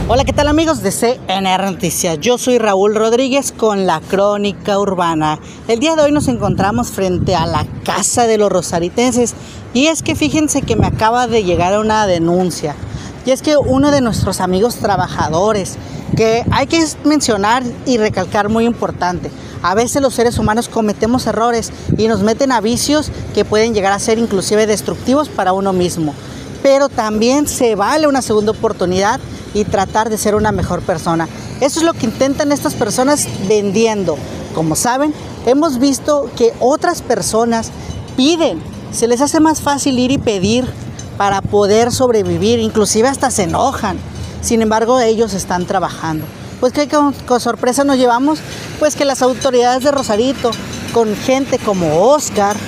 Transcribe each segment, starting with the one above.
Hola, ¿qué tal amigos de CNR Noticias? Yo soy Raúl Rodríguez con la Crónica Urbana. El día de hoy nos encontramos frente a la casa de los rosaritenses y es que fíjense que me acaba de llegar una denuncia. Y es que uno de nuestros amigos trabajadores, que hay que mencionar y recalcar muy importante, a veces los seres humanos cometemos errores y nos meten a vicios que pueden llegar a ser inclusive destructivos para uno mismo. Pero también se vale una segunda oportunidad y tratar de ser una mejor persona. Eso es lo que intentan estas personas vendiendo. Como saben, hemos visto que otras personas piden, se les hace más fácil ir y pedir para poder sobrevivir, inclusive hasta se enojan. Sin embargo, ellos están trabajando. Pues que con sorpresa nos llevamos, pues que las autoridades de Rosarito, con gente como Oscar,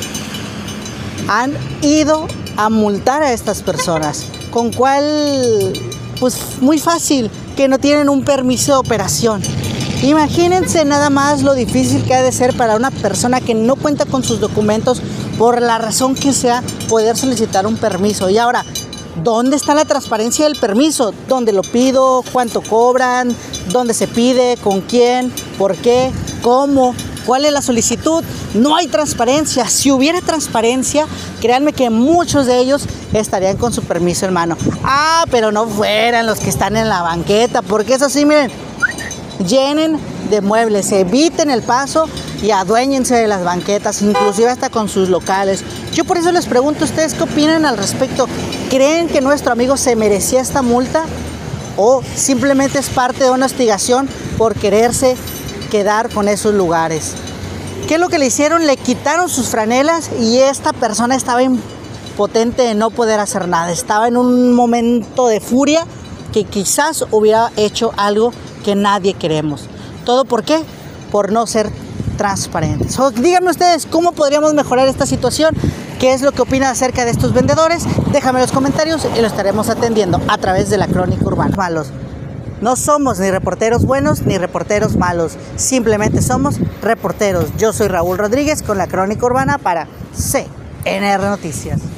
han ido a multar a estas personas, con cual, pues muy fácil, que no tienen un permiso de operación. Imagínense nada más lo difícil que ha de ser para una persona que no cuenta con sus documentos, por la razón que sea, poder solicitar un permiso. Y ahora, ¿dónde está la transparencia del permiso? ¿Dónde lo pido? ¿Cuánto cobran? ¿Dónde se pide? ¿Con quién? ¿Por qué? ¿Cómo? ¿Cuál es la solicitud? No hay transparencia. Si hubiera transparencia, créanme que muchos de ellos estarían con su permiso en mano. Pero no fueran los que están en la banqueta, porque eso sí, miren, llenen de muebles, eviten el paso y aduéñense de las banquetas, inclusive hasta con sus locales. Yo por eso les pregunto a ustedes qué opinan al respecto. ¿Creen que nuestro amigo se merecía esta multa o simplemente es parte de una hostigación por quererse quedar con esos lugares? ¿Qué es lo que le hicieron? Le quitaron sus franelas y esta persona estaba impotente de no poder hacer nada. Estaba en un momento de furia que quizás hubiera hecho algo que nadie queremos. ¿Todo por qué? Por no ser transparentes. Díganme ustedes cómo podríamos mejorar esta situación. ¿Qué es lo que opinan acerca de estos vendedores? Déjame en los comentarios y lo estaremos atendiendo a través de la Crónica Urbana. Malos. No somos ni reporteros buenos ni reporteros malos. Simplemente somos reporteros. Yo soy Raúl Rodríguez con la Crónica Urbana para CNR Noticias.